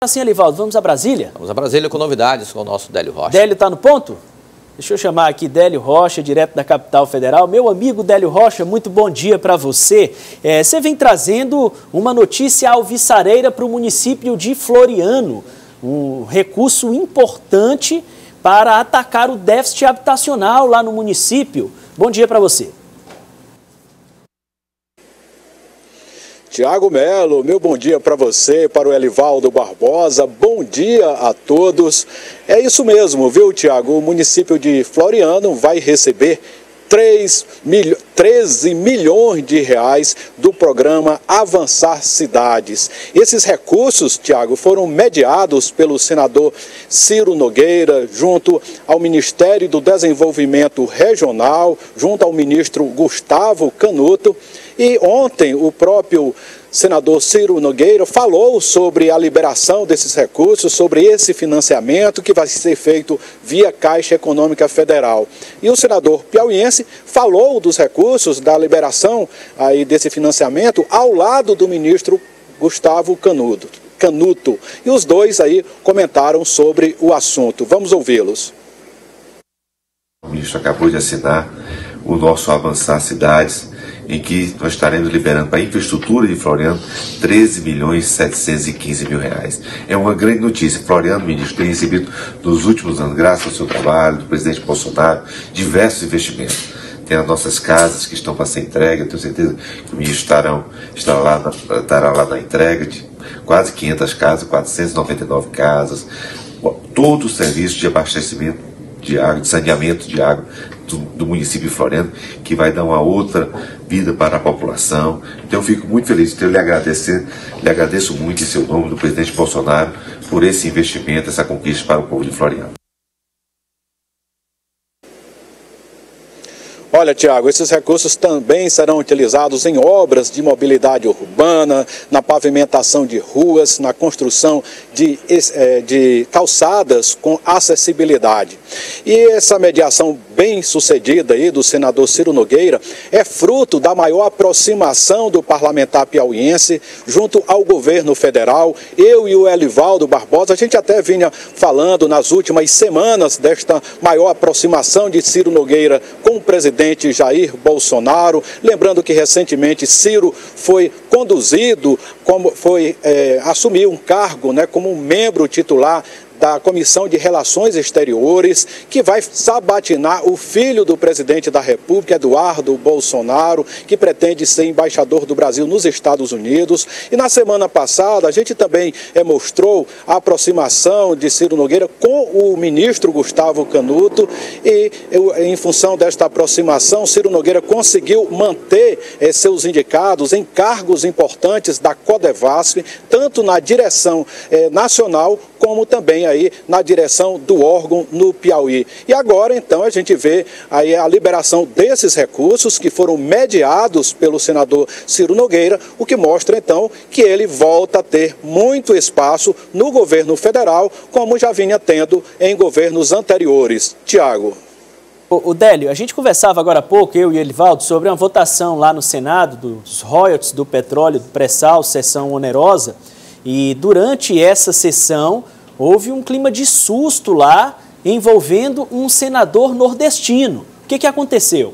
Assim, Elivaldo, vamos a Brasília? Vamos a Brasília com novidades com o nosso Délio Rocha. Délio está no ponto? Deixa eu chamar aqui Délio Rocha, direto da capital federal. Meu amigo Délio Rocha, muito bom dia para você. Você vem trazendo uma notícia alvissareira para o município de Floriano. Um recurso importante para atacar o déficit habitacional lá no município. Bom dia para você. Tiago Melo, meu bom dia para você, para o Elivaldo Barbosa, bom dia a todos. É isso mesmo, viu, Tiago? O município de Floriano vai receber 13 milhões de reais do programa Avançar Cidades. Esses recursos, Tiago, foram mediados pelo senador Ciro Nogueira, junto ao Ministério do Desenvolvimento Regional, junto ao ministro Gustavo Canuto. E ontem o próprio senador Ciro Nogueira falou sobre a liberação desses recursos, sobre esse financiamento que vai ser feito via Caixa Econômica Federal. E o senador piauiense falou dos recursos, da liberação aí desse financiamento ao lado do ministro Gustavo Canuto. E os dois aí comentaram sobre o assunto. Vamos ouvi-los. O ministro acabou de assinar o nosso Avançar Cidades, em que nós estaremos liberando para a infraestrutura de Floriano 13.715.000 reais. É uma grande notícia. Floriano, ministro, tem recebido nos últimos anos, graças ao seu trabalho, do presidente Bolsonaro, diversos investimentos. Tem as nossas casas que estão para ser entregue. Eu tenho certeza que o ministro estará lá na entrega de quase 500 casas, 499 casas, todo o serviço de abastecimento de água, de saneamento de água do município de Floriano, que vai dar uma outra vida para a população. Então eu fico muito feliz de lhe agradeço muito em seu nome do presidente Bolsonaro por esse investimento, essa conquista para o povo de Floriano. Olha, Tiago, esses recursos também serão utilizados em obras de mobilidade urbana, na pavimentação de ruas, na construção de calçadas com acessibilidade. E essa mediação bem sucedida aí do senador Ciro Nogueira é fruto da maior aproximação do parlamentar piauiense junto ao governo federal. Eu e o Elivaldo Barbosa, a gente até vinha falando nas últimas semanas desta maior aproximação de Ciro Nogueira com o presidente Jair Bolsonaro. Lembrando que recentemente Ciro foi conduzido, assumiu um cargo, né, como um membro titular da Comissão de Relações Exteriores, que vai sabatinar o filho do presidente da República, Eduardo Bolsonaro, que pretende ser embaixador do Brasil nos Estados Unidos. E na semana passada a gente também mostrou a aproximação de Ciro Nogueira com o ministro Gustavo Canuto e em função desta aproximação, Ciro Nogueira conseguiu manter seus indicados em cargos importantes da Codevasf, tanto na direção nacional como também aí na direção do órgão no Piauí. E agora, então, a gente vê aí a liberação desses recursos que foram mediados pelo senador Ciro Nogueira, o que mostra, então, que ele volta a ter muito espaço no governo federal, como já vinha tendo em governos anteriores. Tiago. O Délio, a gente conversava agora há pouco, eu e o Elivaldo, sobre uma votação lá no Senado dos royalties do petróleo, do pré-sal, sessão onerosa, e durante essa sessão houve um clima de susto lá envolvendo um senador nordestino. O que aconteceu?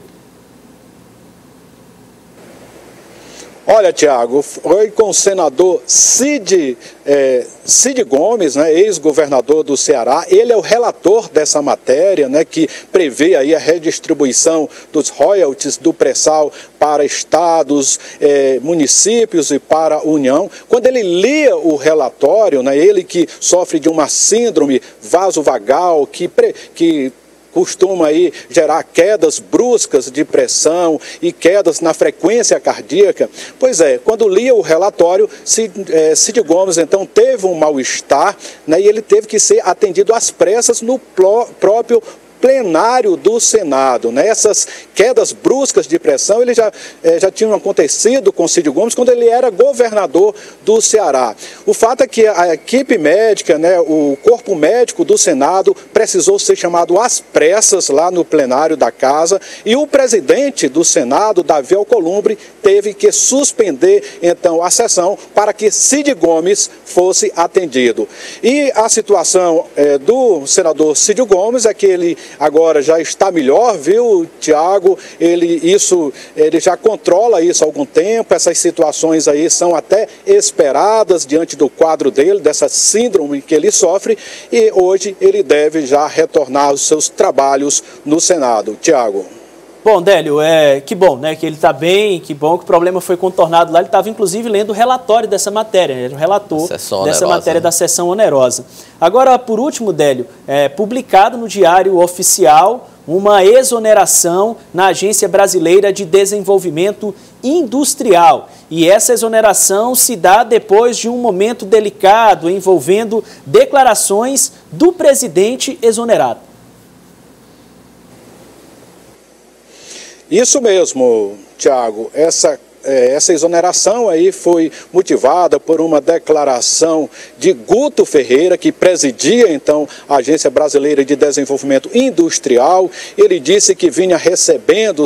Olha, Tiago, foi com o senador Cid Gomes, né, ex-governador do Ceará. Ele é o relator dessa matéria, né, que prevê aí a redistribuição dos royalties do pré-sal para estados, municípios e para a União. Quando ele lia o relatório, né, ele que sofre de uma síndrome vasovagal, que costuma aí gerar quedas bruscas de pressão e quedas na frequência cardíaca. Pois é, quando lia o relatório, Cid Gomes então teve um mal-estar, né, e ele teve que ser atendido às pressas no próprio plenário do Senado, né? Essas quedas bruscas de pressão ele já tinham acontecido com Cid Gomes quando ele era governador do Ceará. O fato é que a equipe médica, né, o corpo médico do Senado precisou ser chamado às pressas lá no plenário da casa e o presidente do Senado, Davi Alcolumbre, teve que suspender então a sessão para que Cid Gomes fosse atendido. E a situação do senador Cídio Gomes é que ele agora já está melhor, viu, Tiago? Ele já controla isso há algum tempo, essas situações aí são até esperadas diante do quadro dele, dessa síndrome que ele sofre, e hoje ele deve já retornar aos seus trabalhos no Senado. Tiago. Bom, Délio, que bom, né, que ele está bem, que bom que o problema foi contornado lá. Ele estava, inclusive, lendo o relatório dessa matéria, né? Ele era o relator dessa matéria, né, da sessão onerosa. Agora, por último, Délio, publicado no Diário Oficial uma exoneração na Agência Brasileira de Desenvolvimento Industrial. E essa exoneração se dá depois de um momento delicado envolvendo declarações do presidente exonerado. Isso mesmo, Tiago. Essa exoneração aí foi motivada por uma declaração de Guto Ferreira, que presidia então a Agência Brasileira de Desenvolvimento Industrial. Ele disse que vinha recebendo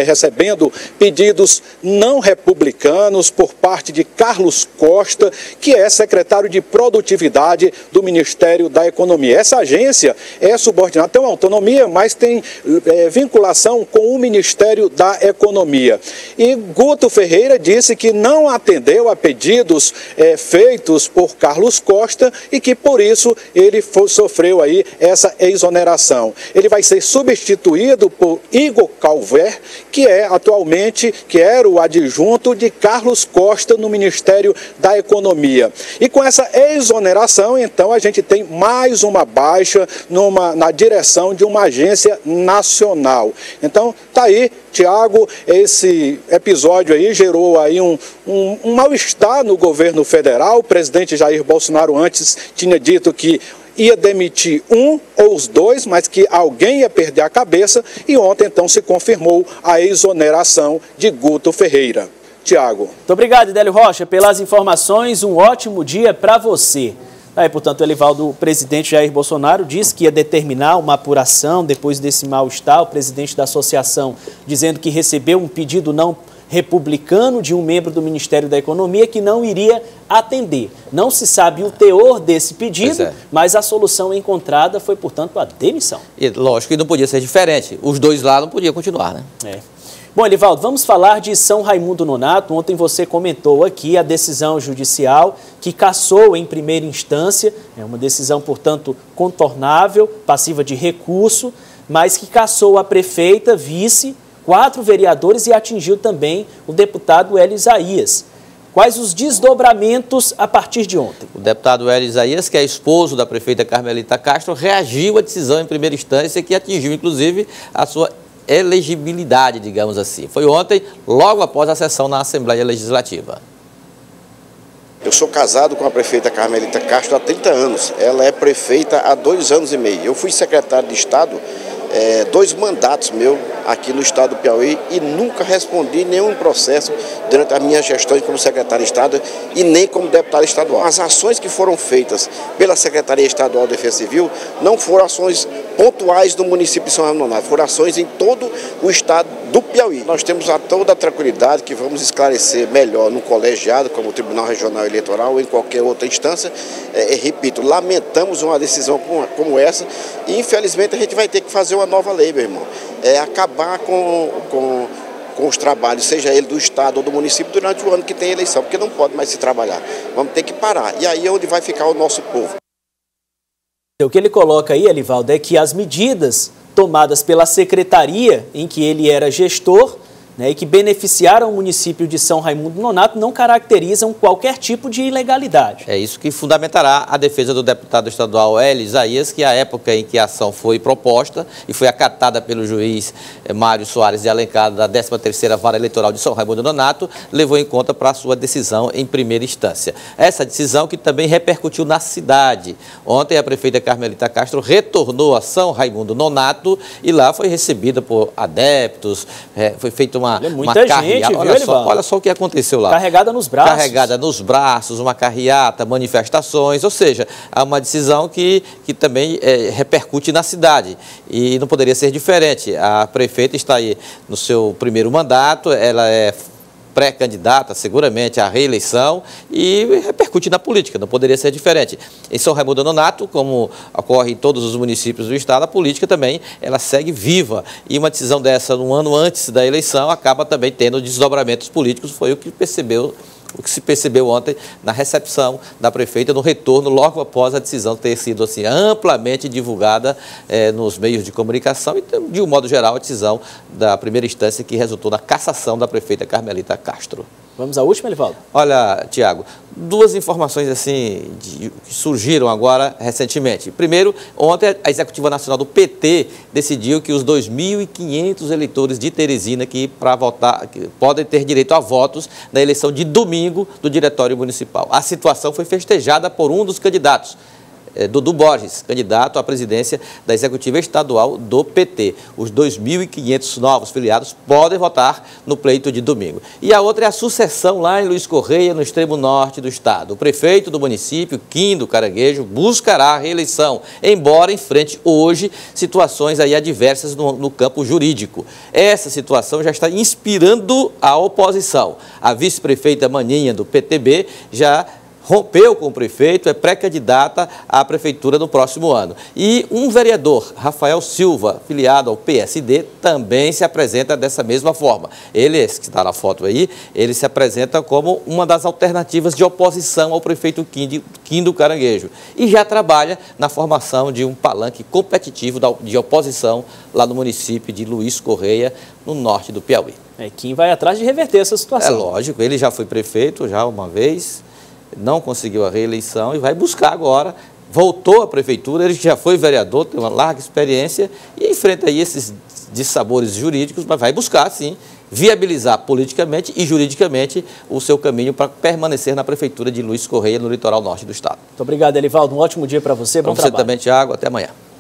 pedidos não republicanos por parte de Carlos Costa, que é secretário de Produtividade do Ministério da Economia. Essa agência é subordinada, tem uma autonomia, mas tem vinculação com o Ministério da Economia. E Guto Ferreira disse que não atendeu a pedidos feitos por Carlos Costa e que por isso ele sofreu aí essa exoneração. Ele vai ser substituído por Igor Calver, que era o adjunto de Carlos Costa no Ministério da Economia. E com essa exoneração, então, a gente tem mais uma baixa na direção de uma agência nacional. Então, tá aí, Tiago, esse episódio aí gerou aí um mal-estar no governo federal. O presidente Jair Bolsonaro antes tinha dito que ia demitir um ou os dois, mas que alguém ia perder a cabeça, e ontem então se confirmou a exoneração de Guto Ferreira. Tiago. Muito obrigado, Délio Rocha, pelas informações. Um ótimo dia para você. Aí, portanto, o Elivaldo, o presidente Jair Bolsonaro, disse que ia determinar uma apuração depois desse mal-estar. O presidente da associação dizendo que recebeu um pedido não republicano de um membro do Ministério da Economia que não iria atender. Não se sabe o teor desse pedido, mas a solução encontrada foi, portanto, a demissão. E lógico que não podia ser diferente. Os dois lá não podiam continuar, né? Bom, Elivaldo, vamos falar de São Raimundo Nonato. Ontem você comentou aqui a decisão judicial que cassou em primeira instância. É uma decisão, portanto, contornável, passiva de recurso, mas que cassou a prefeita, vice, 4 vereadores e atingiu também o deputado Hélio Isaías. Quais os desdobramentos a partir de ontem? O deputado Hélio Isaías, que é esposo da prefeita Carmelita Castro, reagiu à decisão em primeira instância que atingiu, inclusive, a sua elegibilidade, digamos assim. Foi ontem, logo após a sessão na Assembleia Legislativa. Eu sou casado com a prefeita Carmelita Castro há 30 anos. Ela é prefeita há 2 anos e meio. Eu fui secretário de Estado, 2 mandatos meus aqui no estado do Piauí, e nunca respondi nenhum processo durante a minha gestão como secretário de Estado e nem como deputado estadual. As ações que foram feitas pela Secretaria Estadual de Defesa Civil não foram ações pontuais do município de São Raimundo Nonato, foram ações em todo o estado do Piauí. Nós temos toda a tranquilidade que vamos esclarecer melhor no colegiado, como o Tribunal Regional Eleitoral ou em qualquer outra instância. Repito, lamentamos uma decisão como essa e infelizmente a gente vai ter que fazer uma nova lei, meu irmão. Acabar com os trabalhos, seja ele do estado ou do município, durante o ano que tem eleição, porque não pode mais se trabalhar. Vamos ter que parar. E aí é onde vai ficar o nosso povo. O que ele coloca aí, Elivaldo, é que as medidas tomadas pela secretaria em que ele era gestor, né, e que beneficiaram o município de São Raimundo Nonato não caracterizam qualquer tipo de ilegalidade. É isso que fundamentará a defesa do deputado estadual Hélio Isaías, que a época em que a ação foi proposta e foi acatada pelo juiz Mário Soares de Alencar, da 13ª Vara Eleitoral de São Raimundo Nonato, levou em conta para a sua decisão em primeira instância. Essa decisão que também repercutiu na cidade. Ontem a prefeita Carmelita Castro retornou a São Raimundo Nonato e lá foi recebida por adeptos, foi feita muita gente, olha só o que aconteceu lá. Carregada nos braços. Carregada nos braços, uma carreata, manifestações, ou seja, há uma decisão que também repercute na cidade. E não poderia ser diferente. A prefeita está aí no seu primeiro mandato, ela é pré-candidata, seguramente, à reeleição e repercute na política, não poderia ser diferente. Em São Raimundo Nonato, como ocorre em todos os municípios do estado, a política também, ela segue viva. E uma decisão dessa, um ano antes da eleição, acaba também tendo desdobramentos políticos, foi o que se percebeu ontem na recepção da prefeita, no retorno, logo após a decisão ter sido assim, amplamente divulgada nos meios de comunicação e, de um modo geral, a decisão da primeira instância que resultou na cassação da prefeita Carmelita Castro. Vamos à última, Elivaldo? Olha, Tiago, duas informações assim que surgiram agora recentemente. Primeiro, ontem a Executiva Nacional do PT decidiu que os 2.500 eleitores de Teresina que para votar que podem ter direito a votos na eleição de domingo do Diretório Municipal. A situação foi festejada por um dos candidatos, Dudu Borges, candidato à presidência da Executiva Estadual do PT. Os 2.500 novos filiados podem votar no pleito de domingo. E a outra é a sucessão lá em Luiz Correia, no extremo norte do estado. O prefeito do município, Kim do Caranguejo, buscará a reeleição, embora enfrente hoje situações aí adversas no campo jurídico. Essa situação já está inspirando a oposição. A vice-prefeita Maninha, do PTB, já rompeu com o prefeito, é pré-candidata à prefeitura no próximo ano. E um vereador, Rafael Silva, filiado ao PSD, também se apresenta dessa mesma forma. Ele, esse que está na foto aí, ele se apresenta como uma das alternativas de oposição ao prefeito Kim do Caranguejo. E já trabalha na formação de um palanque competitivo de oposição lá no município de Luiz Correia, no norte do Piauí. Kim vai atrás de reverter essa situação. É lógico, ele já foi prefeito já uma vez, não conseguiu a reeleição e vai buscar agora, voltou à prefeitura, ele já foi vereador, tem uma larga experiência e enfrenta aí esses dissabores jurídicos, mas vai buscar, sim, viabilizar politicamente e juridicamente o seu caminho para permanecer na prefeitura de Luiz Correia, no litoral norte do estado. Muito obrigado, Elivaldo. Um ótimo dia para você, bom trabalho. Para você também, Tiago. Até amanhã.